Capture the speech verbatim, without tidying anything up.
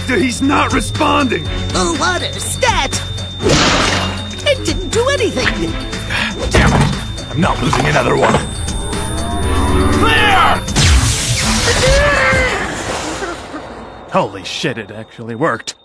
Doctor, he's not responding! Oh, what a stat! It didn't do anything! Damn it! I'm not losing another one! Clear! Holy shit, it actually worked.